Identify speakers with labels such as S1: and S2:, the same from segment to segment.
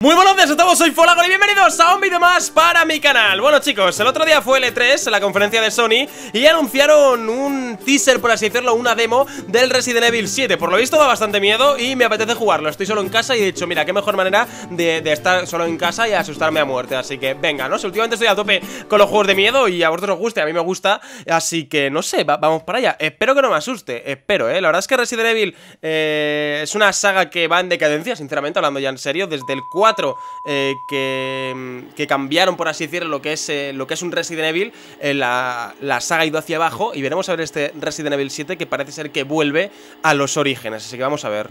S1: Muy buenos días a todos, soy Folago y bienvenidos a un vídeo más para mi canal. Bueno chicos, el otro día fue el E3, la conferencia de Sony, y anunciaron un teaser, por así decirlo, una demo del Resident Evil 7. Por lo visto da bastante miedo y me apetece jugarlo. Estoy solo en casa y he dicho, mira, qué mejor manera de estar solo en casa y asustarme a muerte. Así que venga, no sé, últimamente estoy a tope con los juegos de miedo y a vosotros os guste, a mí me gusta. Así que no sé, vamos para allá. Espero que no me asuste, espero, la verdad es que Resident Evil es una saga que va en decadencia, sinceramente, hablando ya en serio. Desde el 4 que cambiaron, por así decirlo, lo que es un Resident Evil, la saga ha ido hacia abajo. Y veremos a ver este Resident Evil 7, que parece ser que vuelve a los orígenes. Así que vamos a ver.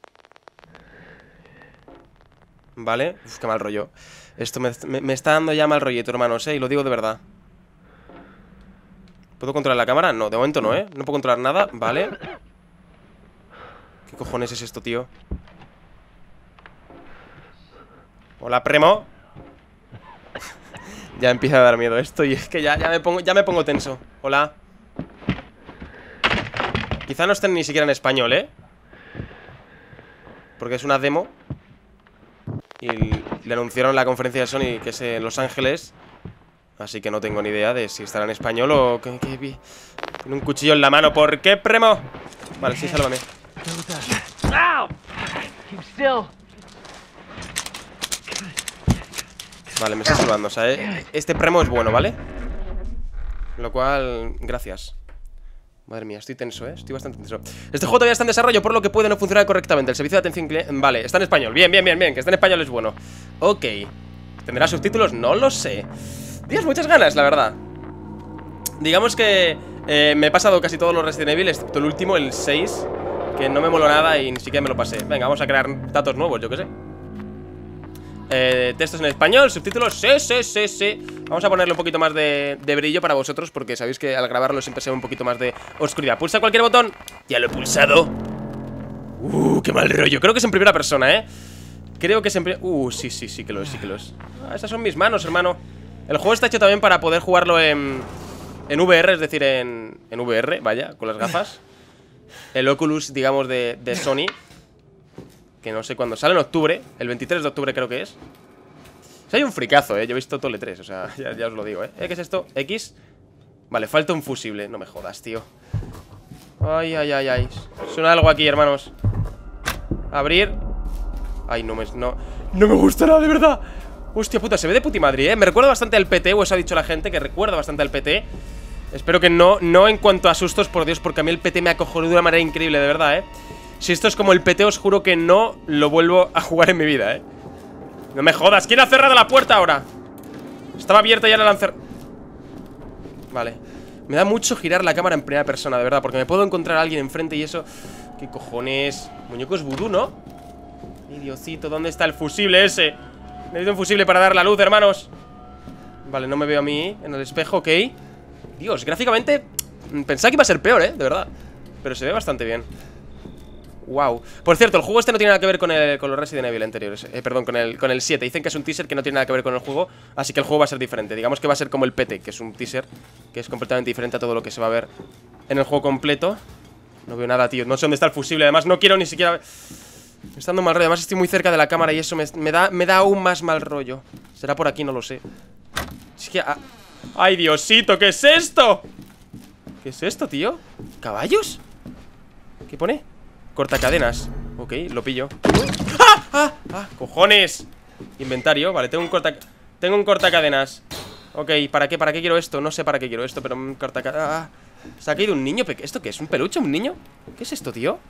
S1: Vale, uf, qué mal rollo. Esto me está dando ya mal rollito, hermanos, y lo digo de verdad. ¿Puedo controlar la cámara? No, de momento no, no puedo controlar nada, vale. ¿Qué cojones es esto, tío? Hola, Premo. Ya empieza a dar miedo esto y es que ya me pongo tenso. Hola. Quizá no estén ni siquiera en español, porque es una demo. Y le anunciaron en la conferencia de Sony que es en Los Ángeles. Así que no tengo ni idea de si estará en español o que tiene un cuchillo en la mano. ¿Por qué, Premo? Vale, sí, sálvame. Vale, me está salvando, o sea, este Premo es bueno, ¿vale? Lo cual, gracias. Madre mía, estoy tenso, estoy bastante tenso. Este juego todavía está en desarrollo, por lo que puede no funcionar correctamente. El servicio de atención cliente... Vale, está en español, bien, que esté en español es bueno. Ok. ¿Tendrá subtítulos? No lo sé. Tienes muchas ganas, la verdad. Digamos que me he pasado casi todos los Resident Evil, excepto el último, el 6, que no me moló nada y ni siquiera me lo pasé. Venga, vamos a crear datos nuevos, yo qué sé. Textos en español, subtítulos, sí. Vamos a ponerle un poquito más de brillo para vosotros, porque sabéis que al grabarlo siempre se ve un poquito más de oscuridad. Pulsa cualquier botón. Ya lo he pulsado. Qué mal rollo. Creo que es en primera persona, Creo que es en primera... sí que lo es, esas son mis manos, hermano. El juego está hecho también para poder jugarlo en VR, es decir, en VR, vaya, con las gafas. El Oculus, digamos, de Sony, que no sé cuándo sale, en octubre. El 23 de octubre creo que es. O sea, hay un fricazo, yo he visto todo el E3, o sea, ya os lo digo, ¿qué es esto? X. Vale, falta un fusible, no me jodas, tío. Ay. Suena algo aquí, hermanos. Abrir. Ay, no me gusta nada, de verdad. Hostia puta, se ve de puti madre, Me recuerda bastante al PT, o eso ha dicho la gente, que recuerda bastante al PT. Espero que no en cuanto a sustos, por Dios, porque a mí el PT me acojonó de una manera increíble, de verdad, Si esto es como el PT, os juro que no lo vuelvo a jugar en mi vida, No me jodas, ¿quién ha cerrado la puerta ahora? Estaba abierta y ya la han cerrado. Vale. Me da mucho girar la cámara en primera persona, de verdad, porque me puedo encontrar a alguien enfrente y eso... ¿Qué cojones? Muñecos vudú, ¿no? Idiocito, ¿dónde está el fusible ese? Necesito un fusible para dar la luz, hermanos. Vale, no me veo a mí en el espejo, ok. Dios, gráficamente pensaba que iba a ser peor, de verdad. Pero se ve bastante bien. Wow. Por cierto, el juego este no tiene nada que ver con los Resident Evil anteriores. Perdón, con el 7. Dicen que es un teaser que no tiene nada que ver con el juego. Así que el juego va a ser diferente. Digamos que va a ser como el PT, que es un teaser que es completamente diferente a todo lo que se va a ver en el juego completo. No veo nada, tío. No sé dónde está el fusible. Además, no quiero ni siquiera... Me está dando mal rollo. Además, estoy muy cerca de la cámara y eso me da aún más mal rollo. ¿Será por aquí? No lo sé. Es que... ¡Ay, Diosito! ¿Qué es esto? ¿Qué es esto, tío? ¿Caballos? ¿Qué pone? Cortacadenas. Ok, lo pillo. ¡Cojones! Inventario, vale, tengo un cortacadenas. Ok, ¿para qué quiero esto? No sé para qué quiero esto, pero un cortacadenas. Se ha caído un niño pequeño. ¿Esto qué es? ¿Un peluche? ¿Un niño? ¿Qué es esto, tío?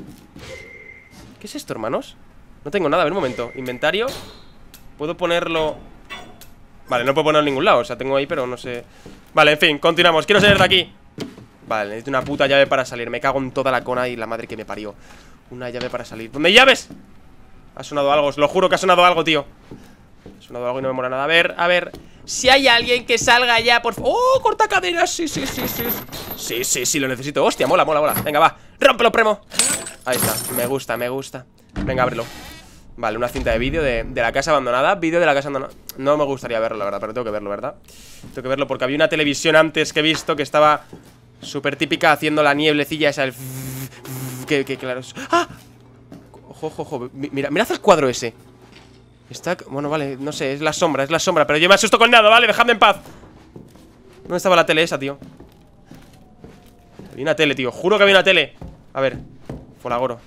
S1: ¿Qué es esto, hermanos? No tengo nada, a ver un momento. Inventario. ¿Puedo ponerlo? Vale, no puedo ponerlo en ningún lado, o sea, tengo ahí, pero no sé. Vale, en fin, continuamos, quiero salir de aquí. Vale, necesito una puta llave para salir. Me cago en toda la cona y la madre que me parió. Una llave para salir. ¿Dónde hay llaves? Ha sonado algo, os lo juro que ha sonado algo, tío. Ha sonado algo y no me mola nada. A ver. Si hay alguien que salga ya, por favor. ¡Oh, cortacadenas! Sí. Sí, lo necesito. Hostia, mola. Venga, va. ¡Rómpelo, Premo! Ahí está, me gusta. Venga, ábrelo. Vale, una cinta de vídeo de la casa abandonada. Vídeo de la casa abandonada. No me gustaría verlo, la verdad, pero tengo que verlo, ¿verdad? Tengo que verlo porque había una televisión antes que he visto que estaba súper típica haciendo la nieblecilla esa. Que claro. ¡Ah! Ojo. Mirad el cuadro ese. Está... Bueno, vale, no sé, es la sombra, pero yo me asusto con nada, ¿vale? Dejadme en paz. ¿Dónde estaba la tele esa, tío? Había una tele, tío, juro que había una tele. A ver, Folagoro.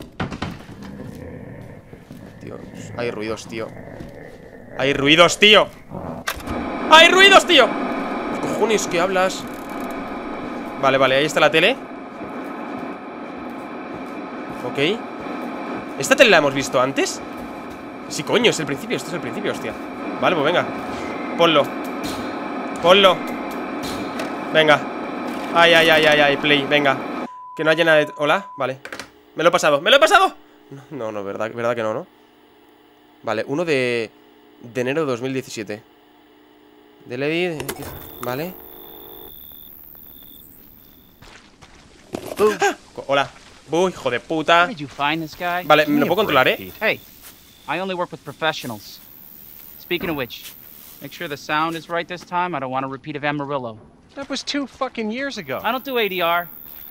S1: Tío, hay ruidos, tío. Hay ruidos, tío. ¡Hay ruidos, tío! ¿Qué cojones que hablas? Vale, vale, ahí está la tele. Ok. ¿Esta tele la hemos visto antes? Sí, coño, es el principio, esto es el principio, hostia. Vale, pues venga. Ponlo. Ponlo. Venga. Ay, ay, ay, ay, ay, play, venga. Que no haya nada de... ¿Hola? Vale. Me lo he pasado, ¡me lo he pasado! No, no, verdad que no, ¿no? Vale, 1 de enero de 2017. De Lady... Vale. ¡Ah! Hola. Hijo de puta. Vale, me lo puedo controlar, ¿eh?
S2: Hey, I only work with professionals. Speaking of which, make sure the sound is right this time. I don't want a repeat of Amarillo.
S3: That was 2 fucking years ago.
S2: I don't do ADR.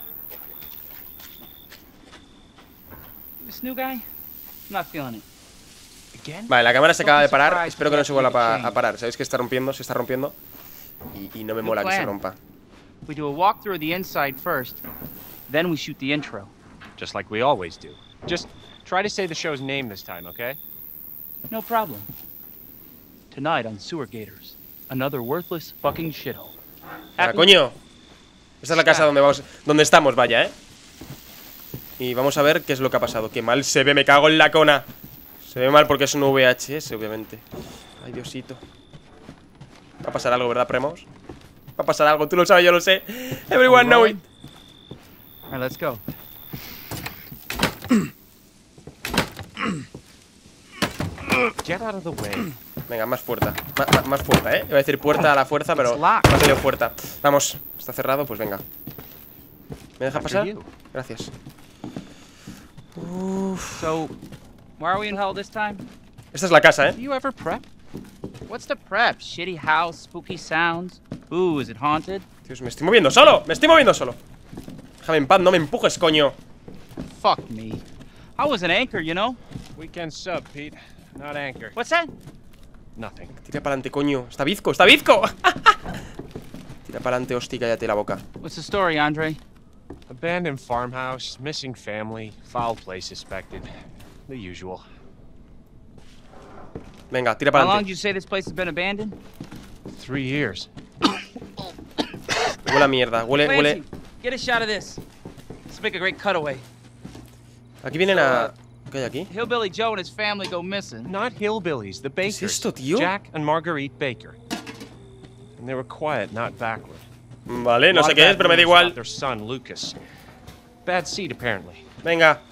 S2: This new guy? I'm not feeling it.
S3: Again?
S1: Vale, la cámara se acaba de parar. Espero que no se vuelva a parar. Sabéis que está rompiendo, se está rompiendo. Y no me mola que se rompa.
S2: We do a walkthrough of the inside first, then we shoot the intro.
S3: Just like we always do. Just try to say the show's name this time, okay?
S2: No problem. Tonight on Sewer Gators, another worthless fucking shithole.
S1: Ah, coño. Esta es la casa donde estamos, vaya, ¿eh? Y vamos a ver qué es lo que ha pasado. Qué mal se ve, me cago en la cona. Se ve mal porque es un VHS, obviamente. Ay, Diosito. Va a pasar algo, ¿verdad, Premos? Va a pasar algo, tú lo sabes, yo lo sé. Everyone know it.
S2: Alright, let's go.
S3: Get out of the way.
S1: Venga, más fuerza. Más fuerza, ¿eh? Iba a decir puerta a la fuerza, pero no ha salido fuerza. Vamos, está cerrado, pues venga. ¿Me deja pasar? Gracias.
S2: So, why are we in hell this time?
S1: Esta es la casa, ¿eh?
S2: Do you ever prep? What's the prep? Shitty house, spooky sounds? Ooh, is it haunted?
S1: Dios, me estoy moviendo solo. Me estoy moviendo solo. Déjame en paz, no me empujes, coño.
S2: Fuck me. I was an anchor, you know?
S3: Weekend sub, Pete. Not anchor.
S2: What's that?
S3: Nothing.
S1: Tira para adelante, coño. Está bizco, está bizco. Tira para adelante, hostia, cállate la boca.
S2: What's the story, Andre?
S3: Abandoned farmhouse, missing family, foul play suspected. The usual.
S1: Venga, tira para
S2: How long did
S1: adelante.
S2: you say this place has been abandoned?
S3: 3 years.
S1: Huele a mierda, huele.
S2: Clancy, get a shot of this. Let's make a great cutaway.
S1: Aquí vienen a... ¿Qué hay aquí?
S2: Hillbilly Joe and his family go missing.
S3: Not hillbillies, the Bakers.
S1: ¿Qué es esto, tío?
S3: Jack and Marguerite Baker. And they were quiet, not backward.
S1: Vale, no sé qué es, pero me da igual.
S3: Their son, Lucas. Bad seed, apparently.
S1: Venga.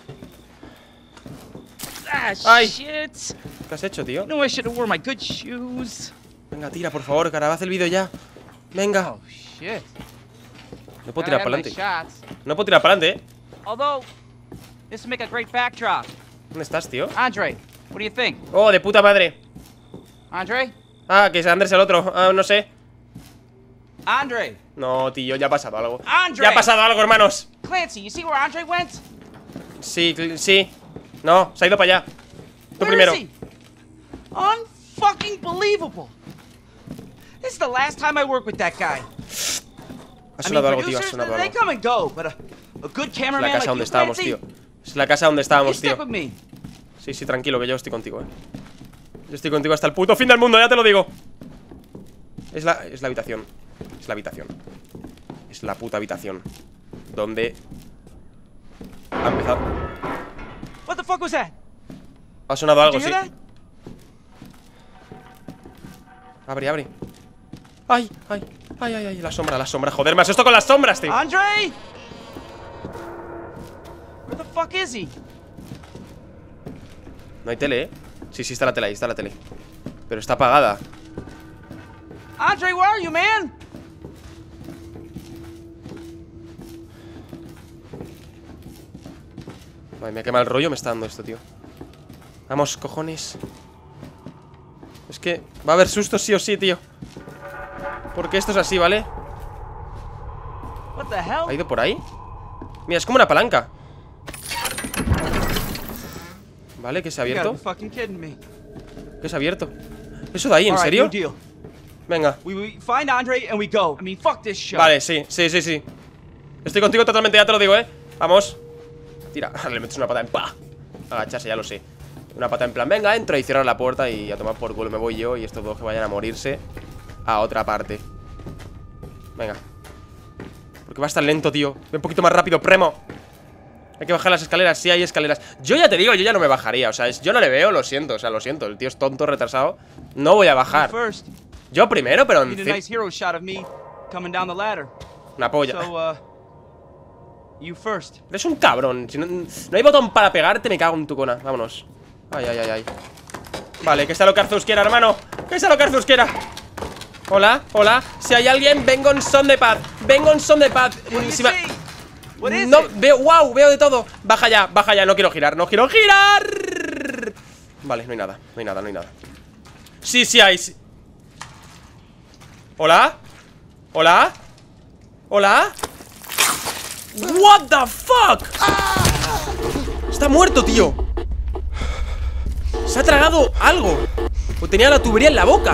S2: Ah,
S1: Ay.
S2: shit.
S1: ¿Qué has hecho, tío?
S2: No, I should have worn my good shoes.
S1: Venga, tira, por favor, cara, haz el vídeo ya. Venga.
S2: Oh, shit.
S1: No puedo
S2: Gotta
S1: tirar
S2: have
S1: para
S2: my
S1: adelante.
S2: shots.
S1: No puedo tirar para adelante,
S2: Although, this would make a great backdrop.
S1: ¿Dónde estás, tío?
S2: Andre, what do you think?
S1: Oh, de puta madre.
S2: Andre?
S1: Ah, que es Andrés el otro. Ah, no sé.
S2: Andre!
S1: No, tío, ya ha pasado algo.
S2: Andre!
S1: Ya ha pasado algo, hermanos.
S2: Clancy, you see where Andre went?
S1: Sí, sí. No, se ha ido para allá. Tú
S2: Where
S1: primero.
S2: is he? Unfucking believable. This is the last time I work with that guy.
S1: Ha sonado algo, tío, ha sonado
S2: they
S1: algo.
S2: come and go, but a good
S1: Es
S2: cameraman
S1: la casa
S2: like
S1: donde
S2: you,
S1: estábamos,
S2: Clancy,
S1: tío. Es la casa donde
S2: you
S1: estábamos,
S2: stick
S1: tío.
S2: with me.
S1: Sí, sí, tranquilo, que yo estoy contigo, Yo estoy contigo hasta el puto fin del mundo, ya te lo digo. Es la habitación. Es la habitación. Es la puta habitación. Donde ha empezado.
S2: What the fuck was that?
S1: Ha sonado algo,
S2: Did you
S1: sí.
S2: hear that?
S1: Abre, abre. Ay, ay, ay, ay, ay, la sombra, joder, me asusto con las sombras, tío.
S2: Andre? Where the fuck is he?
S1: No hay tele, Sí, sí, está la tele ahí, está la tele. Pero está apagada.
S2: Andre, where are you, man?
S1: Vale, me quema el rollo, me está dando esto, tío. Vamos, cojones. Es que va a haber sustos sí o sí, tío. Porque esto es así, ¿vale?
S2: What the hell?
S1: ¿Ha ido por ahí? Mira, es como una palanca. Vale, que se ha
S2: You gotta
S1: abierto.
S2: be fucking kidding me.
S1: ¿Qué es abierto? ¿Eso de ahí, en serio? Venga.
S2: We find Andre and we go. I mean, fuck this show.
S1: Vale, sí. Estoy contigo totalmente, ya te lo digo, Vamos. Tira, le metes una pata en pa. Agacharse, ya lo sé. Una pata en plan, venga, entra y cierra la puerta y a tomar por culo me voy yo y estos dos que vayan a morirse a otra parte. Venga. Porque va a estar lento, tío. Ve un poquito más rápido, Premo. Hay que bajar las escaleras, sí hay escaleras. Yo ya te digo, yo ya no me bajaría. O sea, yo no le veo, lo siento, o sea, lo siento. El tío es tonto, retrasado. No voy a bajar. Yo primero, pero en una polla. Eres un cabrón. Si no hay botón para pegarte, me cago en tu cona. Vámonos. Ay. Vale, que sea lo que Arceus quiera, hermano. Que sea lo que Arceus quiera. Hola. Si hay alguien, vengo en son de paz. No, veo, wow, veo de todo. Baja ya, no quiero girar. Vale, no hay nada. Sí hay. Sí. Hola. What the fuck. Está muerto, tío. Se ha tragado algo. O tenía la tubería en la boca.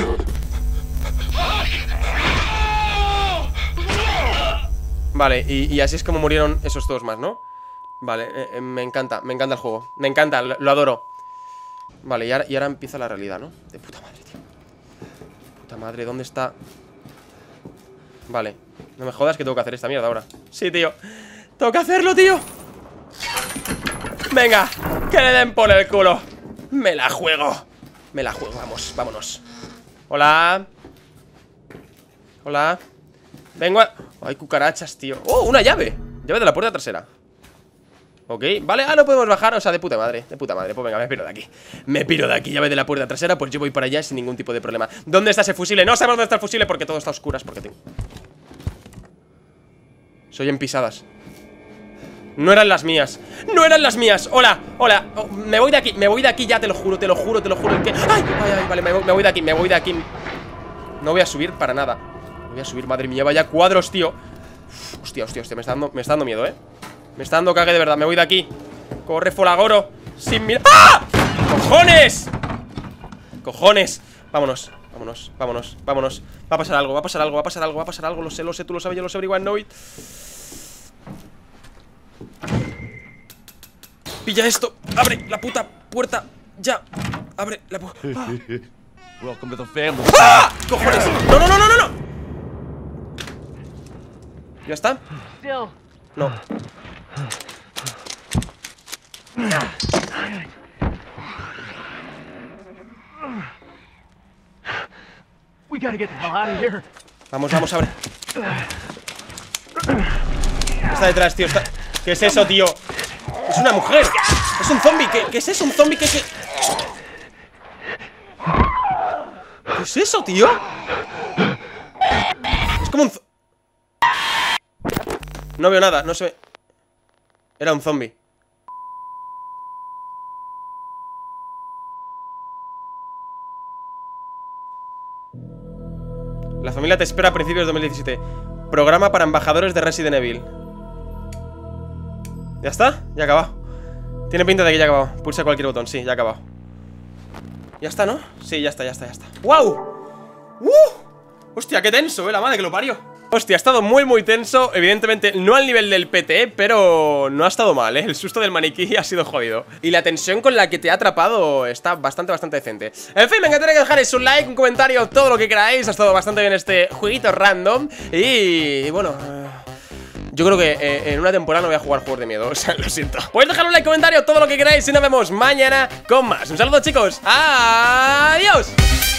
S1: Vale, y así es como murieron esos dos más, ¿no? Vale, me encanta el juego. Me encanta, lo adoro. Vale, y ahora empieza la realidad, ¿no? De puta madre, tío. Puta madre, ¿dónde está? Vale, no me jodas que tengo que hacer esta mierda ahora. Sí, tío, tengo que hacerlo, tío. Venga, que le den por el culo. Me la juego, vámonos. Hola. Vengo a... Hay cucarachas, tío. ¡Oh, una llave! Llave de la puerta trasera. Ok, vale, no podemos bajar. O sea, de puta madre, pues venga, me piro de aquí. Llave de la puerta trasera, pues yo voy para allá sin ningún tipo de problema. ¿Dónde está ese fusible? No sabemos dónde está el fusible porque todo está a oscuras. Porque tengo... Soy en pisadas. No eran las mías. Hola. Oh, me voy de aquí ya, te lo juro. ¿Qué? Ay, vale, me voy de aquí. No voy a subir para nada. Madre mía, vaya cuadros, tío. Hostia, me está dando miedo, Me está dando cague de verdad, me voy de aquí. Corre, Folagoro. Sin mirar. ¡Ah! ¡Cojones! Vámonos. Va a pasar algo. Lo sé, tú lo sabes, yo lo sé, everyone know it. Pilla esto. Abre la puta puerta. Ya. Abre la puerta.
S3: Welcome to the family.
S1: ¡Ah! ¡Cojones! ¡No! ¿Ya está? No. Vamos, abre. Está detrás, tío. ¿Qué es eso, tío? Es una mujer. Es un zombie. ¿Qué es eso? Un zombie que... ¿Qué es eso, tío? Es como un... No veo nada, no se ve. Era un zombie. La familia te espera a principios de 2017. Programa para embajadores de Resident Evil. ¿Ya está? Ya ha acabado. Tiene pinta de que ya ha acabado. Pulsa cualquier botón, sí, ya ha acabado. Ya está, ¿no? Sí, ya está. ¡Wow! Hostia, qué tenso, la madre que lo parió. Hostia, ha estado muy tenso. Evidentemente no al nivel del PT, pero no ha estado mal, El susto del maniquí ha sido jodido. Y la tensión con la que te ha atrapado está bastante decente. En fin, me encantaría que dejarais un like, un comentario, todo lo que queráis. Ha estado bastante bien este jueguito random. Y bueno... yo creo que en una temporada no voy a jugar juegos de miedo, o sea, lo siento. Podéis dejar un like, comentario, todo lo que queráis y nos vemos mañana con más. Un saludo, chicos. ¡Adiós!